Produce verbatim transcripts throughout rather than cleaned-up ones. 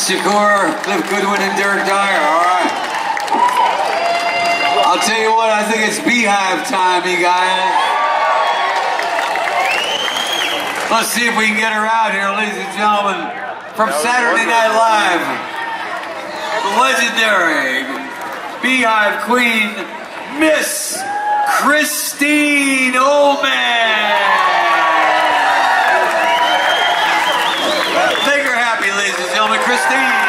Shakur, Cliff Goodwin, and Derek Dyer. All right. I'll tell you what, I think it's Beehive time, you guys. Let's see if we can get her out here, ladies and gentlemen, from Saturday Night Live. The legendary Beehive Queen, Miss Christine Ohlman. Make her happy, ladies and gentlemen, Christine.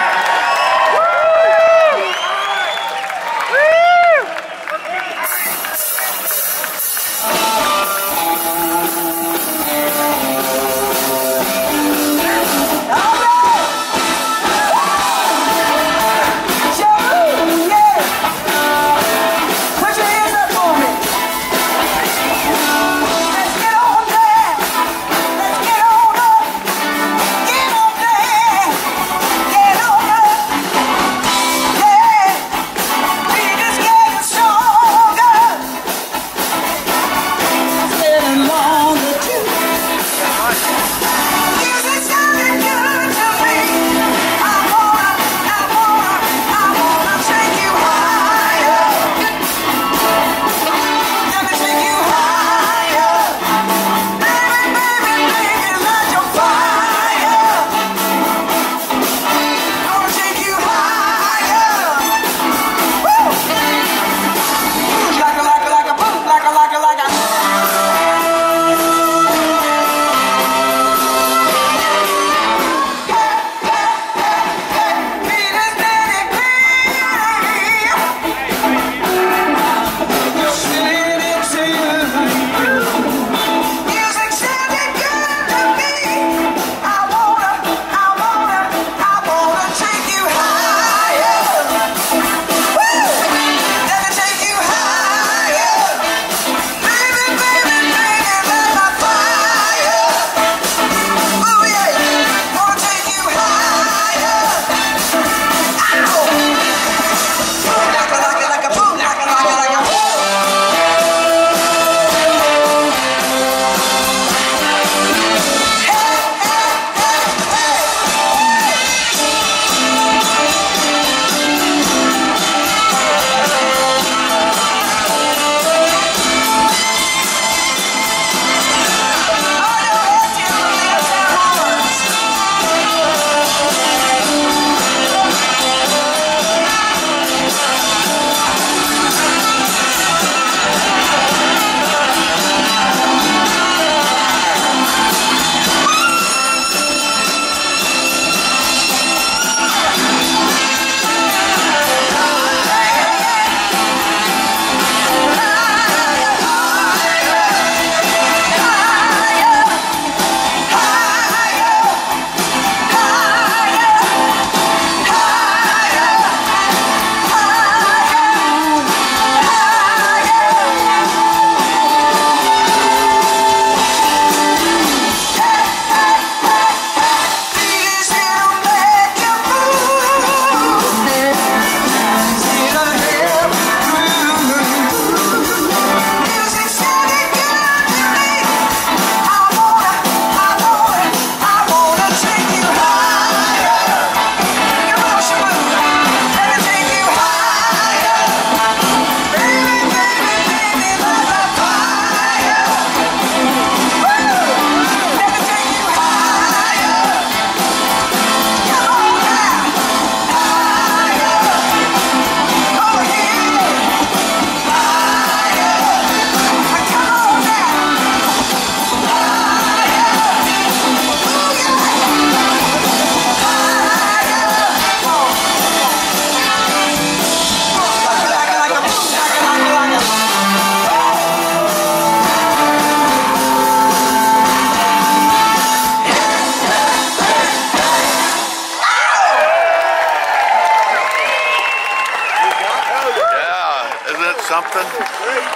Something.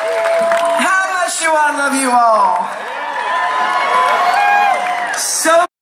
How much do I love you all? So